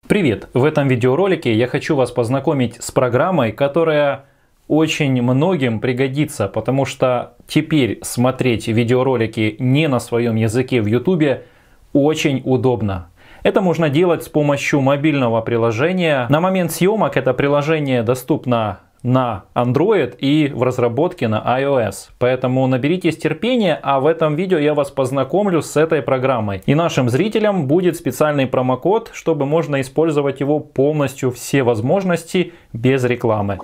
Привет! В этом видеоролике я хочу вас познакомить с программой, которая очень многим пригодится, потому что теперь смотреть видеоролики не на своем языке в YouTube очень удобно. Это можно делать с помощью мобильного приложения. На момент съемок это приложение доступно на Android и в разработке на iOS. Поэтому наберитесь терпения, а в этом видео я вас познакомлю с этой программой. И нашим зрителям будет специальный промокод, чтобы можно использовать его полностью все возможности без рекламы.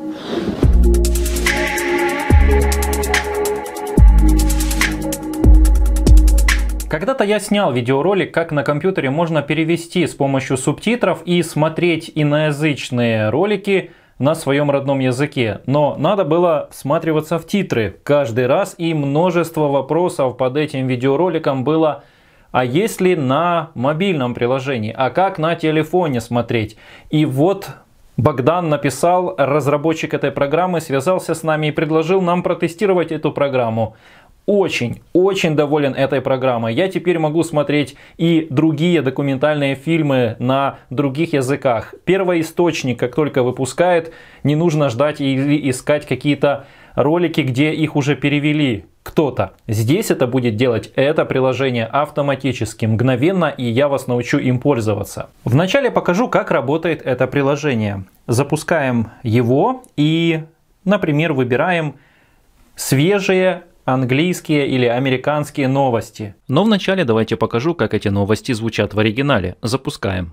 Когда-то я снял видеоролик, как на компьютере можно перевести с помощью субтитров и смотреть иноязычные ролики на своем родном языке. Но надо было всматриваться в титры каждый раз, и множество вопросов под этим видеороликом было: а если на мобильном приложении, а как на телефоне смотреть? И вот Богдан написал, разработчик этой программы, связался с нами и предложил нам протестировать эту программу. Очень доволен этой программой. Я теперь могу смотреть и другие документальные фильмы на других языках. Первоисточник, как только выпускает, не нужно ждать или искать какие-то ролики, где их уже перевели кто-то. Здесь это будет делать это приложение автоматически, мгновенно, и я вас научу им пользоваться. Вначале покажу, как работает это приложение. Запускаем его и, например, выбираем свежие английские или американские новости. Но вначале давайте покажу, как эти новости звучат в оригинале. Запускаем.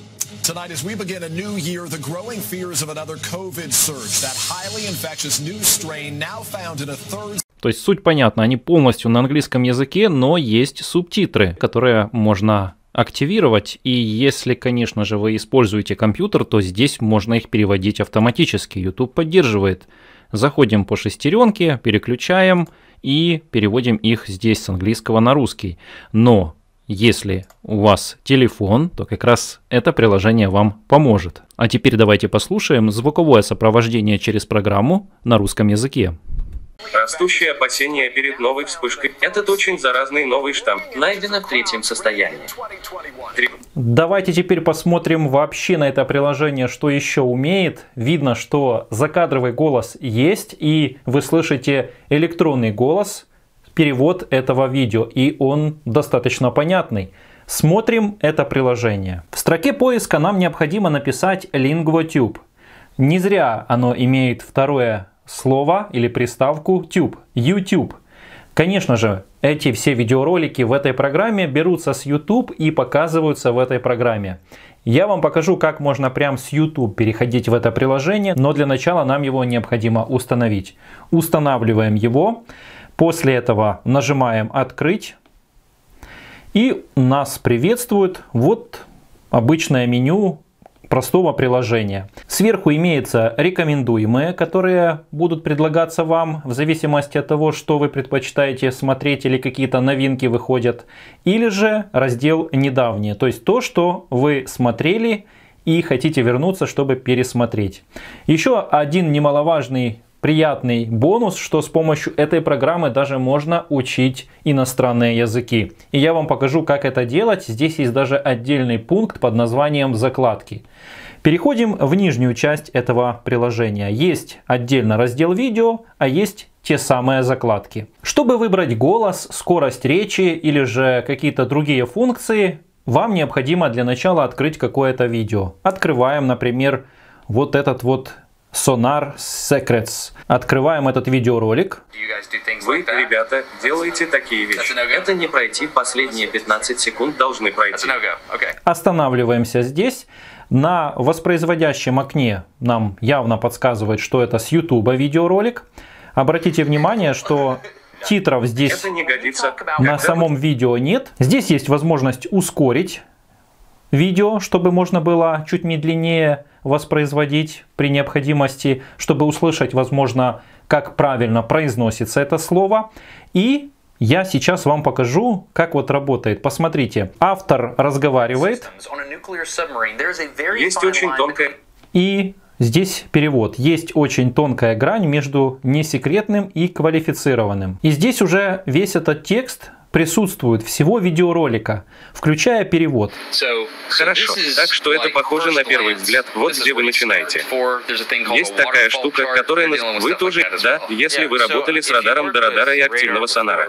То есть суть понятна, они полностью на английском языке, но есть субтитры, которые можно активировать. И если, конечно же, вы используете компьютер, то здесь можно их переводить автоматически. YouTube поддерживает. Заходим по шестеренке, переключаем и переводим их здесь с английского на русский. Но если у вас телефон, то как раз это приложение вам поможет. А теперь давайте послушаем звуковое сопровождение через программу на русском языке. Растущие опасения перед новой вспышкой. Этот очень заразный новый штамм. Найдено в третьем состоянии. Давайте теперь посмотрим вообще на это приложение, что еще умеет. Видно, что закадровый голос есть, и вы слышите электронный голос, перевод этого видео, и он достаточно понятный. Смотрим это приложение. В строке поиска нам необходимо написать LinguaTube. Не зря оно имеет второе слово или приставку tube, YouTube. Конечно же, эти все видеоролики в этой программе берутся с YouTube и показываются в этой программе. Я вам покажу, как можно прямо с YouTube переходить в это приложение, но для начала нам его необходимо установить. Устанавливаем его, после этого нажимаем «Открыть», и нас приветствует вот обычное меню простого приложения. Сверху имеются рекомендуемые, которые будут предлагаться вам в зависимости от того, что вы предпочитаете смотреть или какие-то новинки выходят. Или же раздел «Недавние», то есть то, что вы смотрели и хотите вернуться, чтобы пересмотреть. Еще один немаловажный приятный бонус, что с помощью этой программы даже можно учить иностранные языки. И я вам покажу, как это делать. Здесь есть даже отдельный пункт под названием «Закладки». Переходим в нижнюю часть этого приложения. Есть отдельно раздел «Видео», а есть те самые закладки. Чтобы выбрать голос, скорость речи или же какие-то другие функции, вам необходимо для начала открыть какое-то видео. Открываем, например, вот этот вот Sonar Secrets. Открываем этот видеоролик. Вы, ребята, делаете такие вещи. Это не пройти, последние 15 секунд должны пройти. Останавливаемся здесь. На воспроизводящем окне нам явно подсказывает, что это с YouTube видеоролик. Обратите внимание, что титров здесь на самом видео нет. Здесь есть возможность ускорить видео, чтобы можно было чуть медленнее воспроизводить при необходимости, чтобы услышать, возможно, как правильно произносится это слово. И я сейчас вам покажу, как вот работает. Посмотрите, автор разговаривает. Есть очень тонкая... И здесь перевод. Есть очень тонкая грань между несекретным и квалифицированным. И здесь уже весь этот текст присутствует всего видеоролика, включая перевод. Хорошо, так что это похоже на первый взгляд, вот где вы начинаете. Есть такая штука, которая... Вы тоже, да, если вы работали с радаром до радара и активного сонара.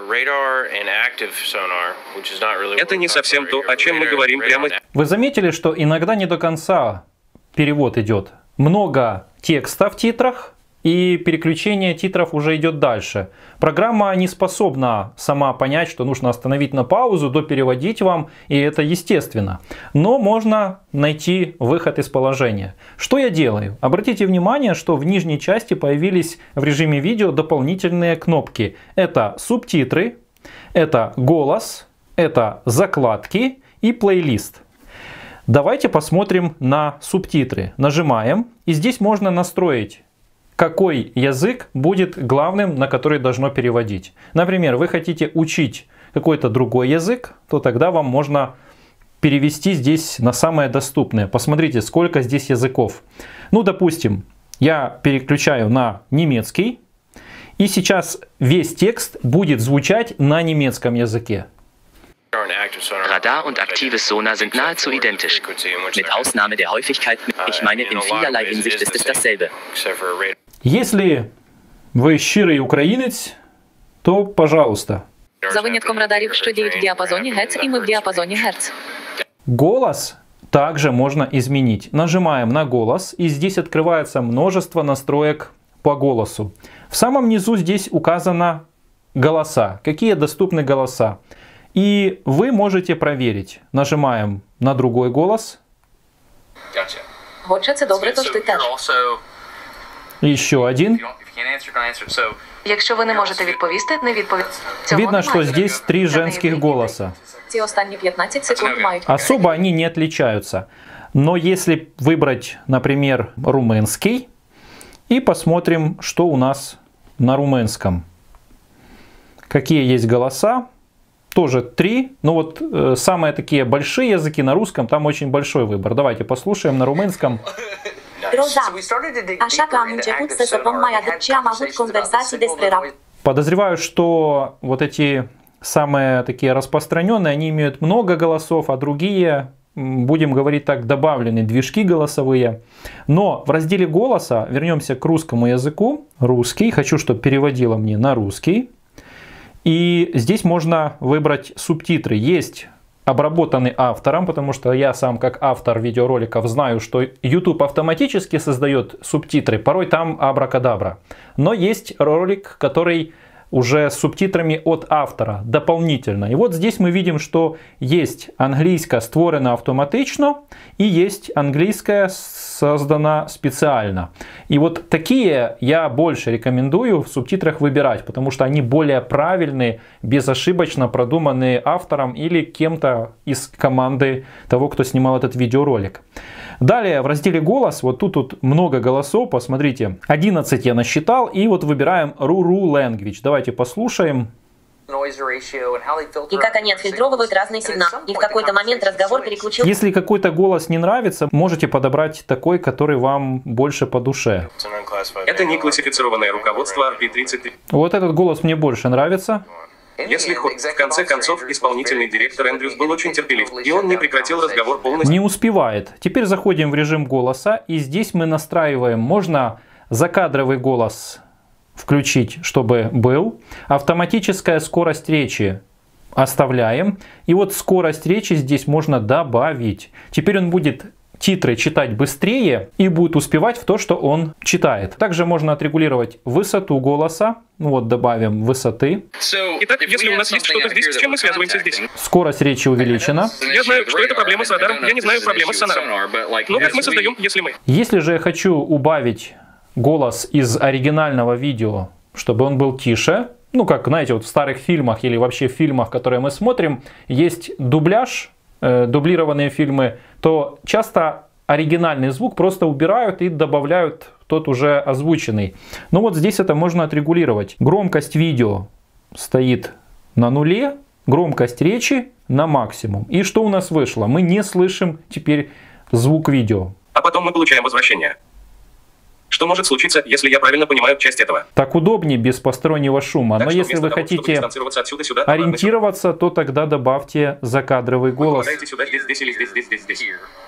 Это не совсем то, о чем мы говорим прямо... Вы заметили, что иногда не до конца перевод идет? Много текста в титрах, и переключение титров уже идет дальше. Программа не способна сама понять, что нужно остановить на паузу, допереводить вам, и это естественно. Но можно найти выход из положения. Что я делаю? Обратите внимание, что в нижней части появились в режиме видео дополнительные кнопки. Это субтитры, это голос, это закладки и плейлист. Давайте посмотрим на субтитры. Нажимаем, и здесь можно настроить, какой язык будет главным, на который должно переводить. Например, вы хотите учить какой-то другой язык, то тогда вам можно перевести здесь на самое доступное. Посмотрите, сколько здесь языков. Ну, допустим, я переключаю на немецкий, и сейчас весь текст будет звучать на немецком языке. Radar und aktives Sonar sind nahezu identisch. Mit Ausnahme der Häufigkeit, ich meine, in vielerlei Hinsicht ist es dasselbe. Если ви щирий українець, то пожалуйста. За винятком радарів, що діють в діапазоні Гц, і ми в діапазоні Герц. Голос также можно изменить. Нажимаем на голос, и здесь открывается множество настроек по голосу. В самом низу здесь указано голоса. Какие доступны голоса. И вы можете проверить. Нажимаем на другой голос. Отже, це добре, тож ти теж. Еще один. Якщо ви не можете відповісти, не відповідь. Видно, что здесь 3 женских голоса. Ці останні 15 секунд мають. Особо они не отличаются. Но если выбрать, например, румынский, и посмотрим, что у нас на румынском. Какие есть голоса. Тоже 3. Ну вот самые такие большие языки на русском, там очень большой выбор. Давайте послушаем на румынском. Подозреваю, что вот эти самые такие распространенные, они имеют много голосов, а другие, будем говорить так, добавлены движки голосовые. Но в разделе голоса, вернемся к русскому языку. Русский. Хочу, чтобы переводило мне на русский. И здесь можно выбрать субтитры. Есть обработанный автором, потому что я сам как автор видеороликов знаю, что YouTube автоматически создает субтитры. Порой там абракадабра. Но есть ролик, который уже с субтитрами от автора дополнительно. И вот здесь мы видим, что есть англійська створена автоматично и есть английская создана специально. И вот такие я больше рекомендую в субтитрах выбирать, потому что они более правильные, безошибочно продуманные автором или кем-то из команды того, кто снимал этот видеоролик. Далее в разделе «Голос», вот тут много голосов, посмотрите, 11 я насчитал, и вот выбираем Ruru Language. Давайте послушаем. И как они отфильтровывают разные сигналы. И в какой-то момент разговор переключился. Если какой-то голос не нравится, можете подобрать такой, который вам больше по душе. Это не классифицированное руководство RP33. Вот этот голос мне больше нравится. Если в конце концов исполнительный директор Эндрюс был очень терпелив, и он не прекратил разговор полностью. Не успевает. Теперь заходим в режим голоса, и здесь мы настраиваем, можно закадровый голос включить, чтобы был. Автоматическая скорость речи оставляем. И вот скорость речи здесь можно добавить. Теперь он будет титры читать быстрее и будет успевать в то, что он читает. Также можно отрегулировать высоту голоса. Ну вот добавим высоты. Итак, если у нас есть что-то здесь, с чем мы связываемся здесь? Скорость речи увеличена. Я знаю, что это проблема с радаром, я не знаю проблемы с сонаром. Но как мы создаем, если мы? Если же я хочу убавить голос из оригинального видео, чтобы он был тише, ну как, знаете, вот в старых фильмах или вообще в фильмах, которые мы смотрим, есть дубляж, дублированные фильмы, то часто оригинальный звук просто убирают и добавляют тот уже озвученный. Но вот здесь это можно отрегулировать. Громкость видео стоит на нуле, громкость речи на максимум. И что у нас вышло? Мы не слышим теперь звук видео. А потом мы получаем возвращение. Что может случиться, если я правильно понимаю часть этого? Так удобнее, без постороннего шума. Но если вы хотите ориентироваться, то тогда добавьте закадровый голос. Сюда, здесь или здесь.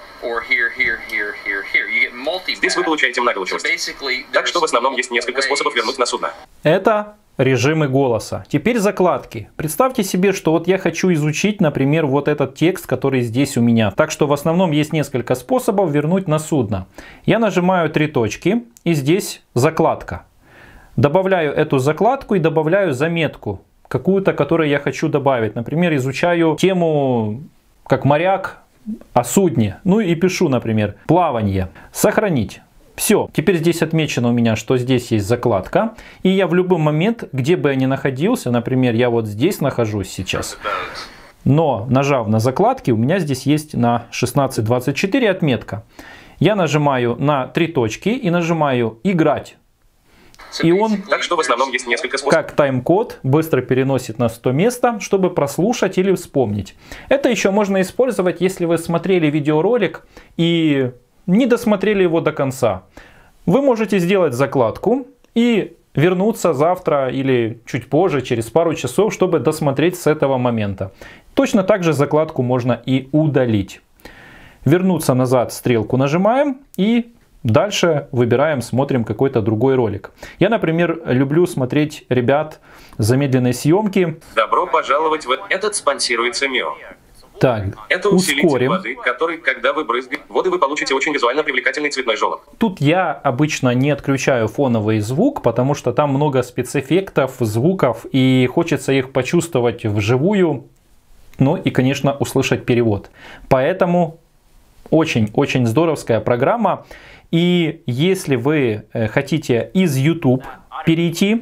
Здесь вы получаете многоголосовость. Так что в основном есть несколько способов вернуть на судно. Это режимы голоса. Теперь закладки. Представьте себе, что вот я хочу изучить, например, вот этот текст, который здесь у меня. Так что в основном есть несколько способов вернуть на судно. Я нажимаю 3 точки, и здесь закладка. Добавляю эту закладку и добавляю заметку, какую-то, которую я хочу добавить. Например, изучаю тему как моряк о судне. Ну и пишу, например, плавание. Сохранить. Все, теперь здесь отмечено у меня, что здесь есть закладка. И я в любой момент, где бы я ни находился, например, я вот здесь нахожусь сейчас, но нажав на закладки, у меня здесь есть на 16:24 отметка. Я нажимаю на 3 точки и нажимаю «Играть». И он, так что в основном есть несколько способов, как тайм-код, быстро переносит нас в то место, чтобы прослушать или вспомнить. Это еще можно использовать, если вы смотрели видеоролик и не досмотрели его до конца. Вы можете сделать закладку и вернуться завтра или чуть позже, через пару часов, чтобы досмотреть с этого момента. Точно так же закладку можно и удалить. Вернуться назад, стрелку нажимаем и дальше выбираем, смотрим какой-то другой ролик. Я, например, люблю смотреть ребят замедленной съемки. Добро пожаловать в этот спонсируется МИО. Так, это усилитель ускорим. воды, который, когда вы брызгаете воды, вы получите очень визуально привлекательный цветной желоб. Тут я обычно не отключаю фоновый звук, потому что там много спецэффектов, звуков, и хочется их почувствовать вживую, ну и, конечно, услышать перевод. Поэтому очень-очень здоровская программа. И если вы хотите из YouTube перейти,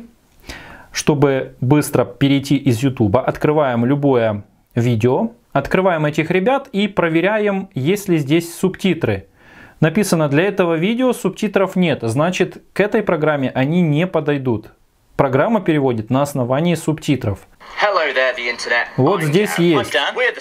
чтобы быстро перейти из YouTube, открываем любое видео, открываем этих ребят и проверяем, есть ли здесь субтитры. Написано, для этого видео субтитров нет, значит, к этой программе они не подойдут. Программа переводит на основании субтитров. Вот здесь есть.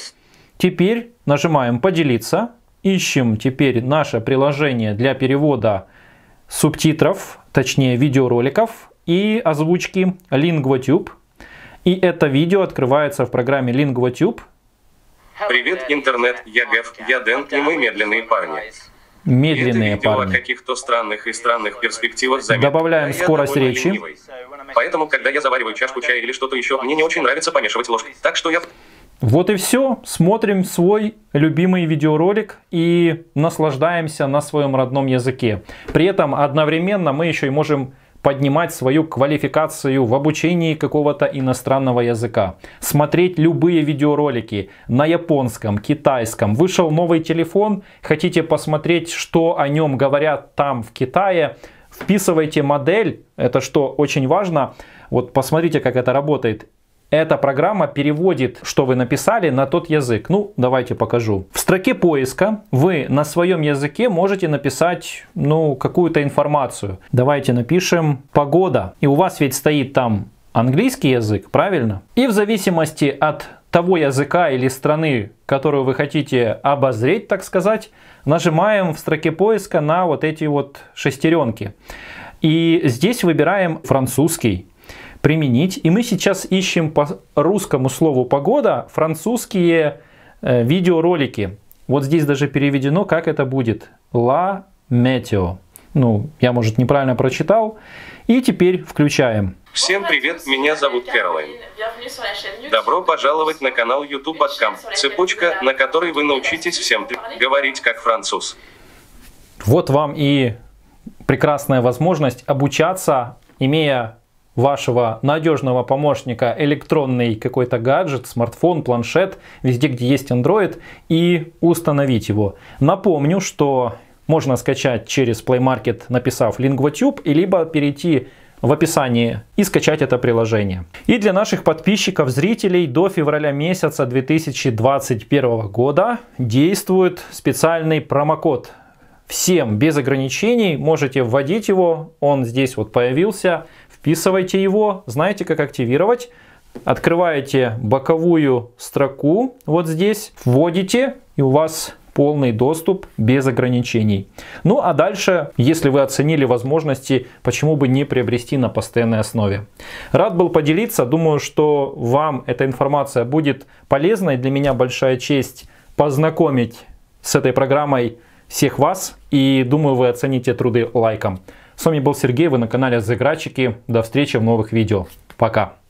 Теперь нажимаем «Поделиться». Ищем теперь наше приложение для перевода субтитров, точнее видеороликов и озвучки LingvoTube. И это видео открывается в программе LingvoTube. Привет, интернет, я Гэв, я Дэн, и мы медленные парни. Медленные это видео парни. о каких-то странных перспективах заметок. Добавляем скорость речи. Ленивый. Поэтому, когда я завариваю чашку чая или что-то еще, мне не очень нравится помешивать ложкой. Так что я... Вот и все. Смотрим свой любимый видеоролик и наслаждаемся на своем родном языке. При этом одновременно мы еще и можем поднимать свою квалификацию в обучении какого-то иностранного языка. Смотреть любые видеоролики на японском, китайском. Вышел новый телефон, хотите посмотреть, что о нем говорят там в Китае. Вписывайте модель, это что очень важно. Вот посмотрите, как это работает. Эта программа переводит, что вы написали, на тот язык. Ну, давайте покажу. В строке поиска вы на своем языке можете написать, какую-то информацию. Давайте напишем «погода». И у вас ведь стоит там английский язык, правильно? И в зависимости от того языка или страны, которую вы хотите обозреть, так сказать, нажимаем в строке поиска на вот эти вот шестеренки. И здесь выбираем французский. Применить. И мы сейчас ищем по русскому слову «погода» французские видеоролики. Вот здесь даже переведено, как это будет. «La météo». Я, может, неправильно прочитал. И теперь включаем. Всем привет, меня зовут Кэролайн. Добро пожаловать на канал YouTube.com. Цепочка, на которой вы научитесь всем говорить как француз. Вот вам и прекрасная возможность обучаться, имея вашего надежного помощника, электронный какой-то гаджет, смартфон, планшет, везде, где есть Android, и установить его. Напомню, что можно скачать через Play Market, написав LingvoTube, и либо перейти в описании и скачать это приложение. И для наших подписчиков, зрителей до февраля месяца 2021 года действует специальный промокод. Всем без ограничений, можете вводить его, он здесь вот появился. Вписывайте его, знаете, как активировать. Открываете боковую строку, вот здесь, вводите, и у вас полный доступ без ограничений. Ну а дальше, если вы оценили возможности, почему бы не приобрести на постоянной основе. Рад был поделиться, думаю, что вам эта информация будет полезной. Для меня большая честь познакомить с этой программой всех вас, и думаю, вы оцените труды лайком. С вами был Сергей, вы на канале Зэграчики. До встречи в новых видео. Пока.